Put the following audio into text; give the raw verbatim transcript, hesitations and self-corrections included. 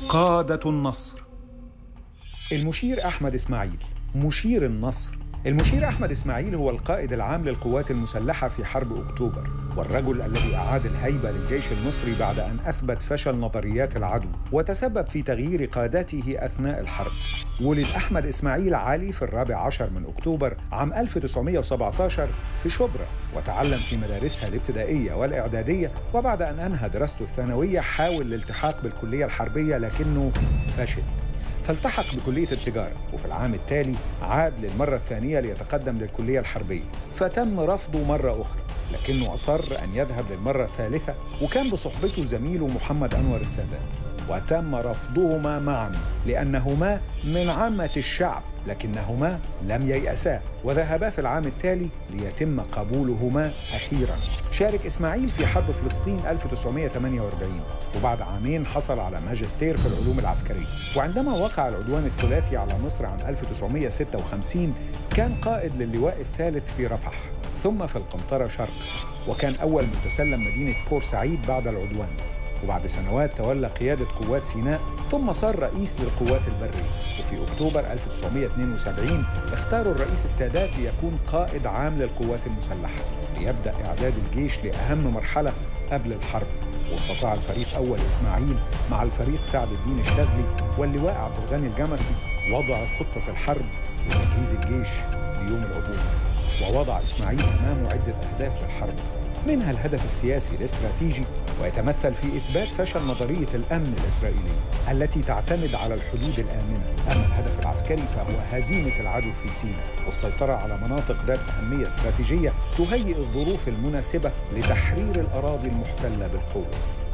قادة النصر. المشير أحمد إسماعيل، مشير النصر. المشير أحمد إسماعيل هو القائد العام للقوات المسلحة في حرب أكتوبر، والرجل الذي أعاد الهيبة للجيش المصري بعد أن أثبت فشل نظريات العدو وتسبب في تغيير قادته أثناء الحرب. ولد أحمد إسماعيل علي في الرابع عشر من أكتوبر عام ألف وتسعمائة وسبعة عشر في شبرا، وتعلم في مدارسها الابتدائية والإعدادية، وبعد أن أنهى دراسته الثانوية حاول الالتحاق بالكلية الحربية لكنه فشل، فالتحق بكلية التجارة، وفي العام التالي عاد للمرة الثانية ليتقدم للكلية الحربية، فتم رفضه مرة أخرى، لكنه أصر أن يذهب للمرة الثالثة، وكان بصحبته زميله محمد أنور السادات، وتم رفضهما معا لأنهما من عامة الشعب، لكنهما لم ييأسا وذهبا في العام التالي ليتم قبولهما أخيراً. شارك إسماعيل في حرب فلسطين ألف وتسعمائة وثمانية وأربعين، وبعد عامين حصل على ماجستير في العلوم العسكرية. وعندما وقع العدوان الثلاثي على مصر عام ألف وتسعمائة وستة وخمسين كان قائد للواء الثالث في رفح، ثم في القنطرة شرق، وكان أول من تسلم مدينة بورسعيد بعد العدوان. وبعد سنوات تولى قيادة قوات سيناء، ثم صار رئيس للقوات البرية. وفي أكتوبر ألف وتسعمائة واثنين وسبعين اختاروا الرئيس السادات ليكون قائد عام للقوات المسلحة، ليبدأ إعداد الجيش لأهم مرحلة قبل الحرب. واستطاع الفريق أول إسماعيل مع الفريق سعد الدين الشاذلي واللواء عبد الغني الجمسي وضع خطة الحرب وتجهيز الجيش ليوم العبور. ووضع إسماعيل أمامه عدة أهداف للحرب، منها الهدف السياسي الاستراتيجي، ويتمثل في إثبات فشل نظرية الأمن الإسرائيلية التي تعتمد على الحدود الآمنة. أما الهدف العسكري فهو هزيمة العدو في سيناء والسيطرة على مناطق ذات أهمية استراتيجية تهيئ الظروف المناسبة لتحرير الأراضي المحتلة بالقوة.